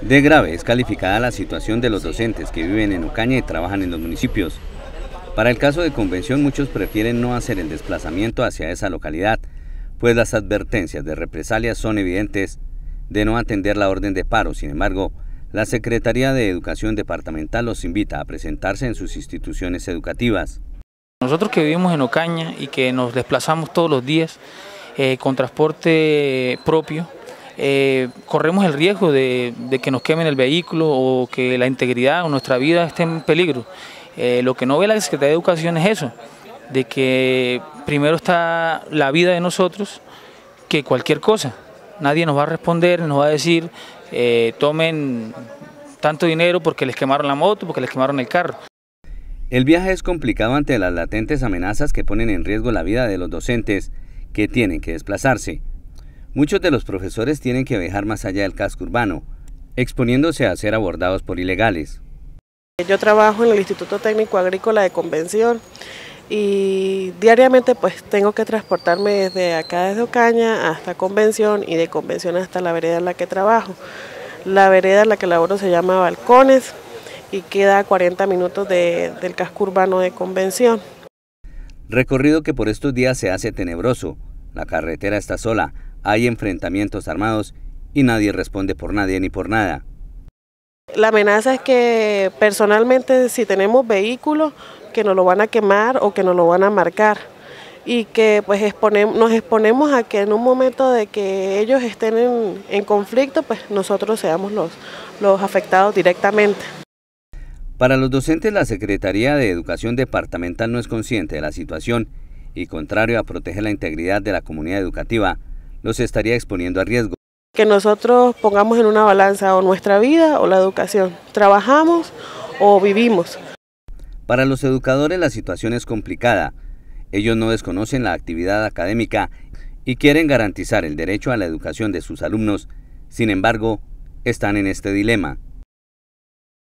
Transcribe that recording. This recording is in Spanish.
De grave es calificada la situación de los docentes que viven en Ocaña y trabajan en los municipios. Para el caso de Convención, muchos prefieren no hacer el desplazamiento hacia esa localidad, pues las advertencias de represalias son evidentes de no atender la orden de paro. Sin embargo, la Secretaría de Educación Departamental los invita a presentarse en sus instituciones educativas. Nosotros que vivimos en Ocaña y que nos desplazamos todos los días con transporte propio, corremos el riesgo de que nos quemen el vehículo o que la integridad o nuestra vida esté en peligro. Lo que no ve la Secretaría de Educación es eso, de que primero está la vida de nosotros que cualquier cosa. Nadie nos va a responder, nos va a decir tomen tanto dinero porque les quemaron la moto, porque les quemaron el carro. El viaje es complicado ante las latentes amenazas que ponen en riesgo la vida de los docentes que tienen que desplazarse. Muchos de los profesores tienen que viajar más allá del casco urbano, exponiéndose a ser abordados por ilegales. Yo trabajo en el Instituto Técnico Agrícola de Convención y diariamente pues tengo que transportarme desde acá, desde Ocaña hasta Convención y de Convención hasta la vereda en la que trabajo. La vereda en la que laboro se llama Balcones y queda a 40 minutos del casco urbano de Convención. Recorrido que por estos días se hace tenebroso. La carretera está sola, hay enfrentamientos armados y nadie responde por nadie ni por nada. La amenaza es que personalmente si tenemos vehículos que nos lo van a quemar o que nos lo van a marcar y que pues nos exponemos a que en un momento de que ellos estén en conflicto pues nosotros seamos los afectados directamente. Para los docentes, la Secretaría de Educación Departamental no es consciente de la situación y, contrario a proteger la integridad de la comunidad educativa, los estaría exponiendo a riesgo. Que nosotros pongamos en una balanza o nuestra vida o la educación. ¿Trabajamos o vivimos? Para los educadores la situación es complicada. Ellos no desconocen la actividad académica y quieren garantizar el derecho a la educación de sus alumnos. Sin embargo, están en este dilema.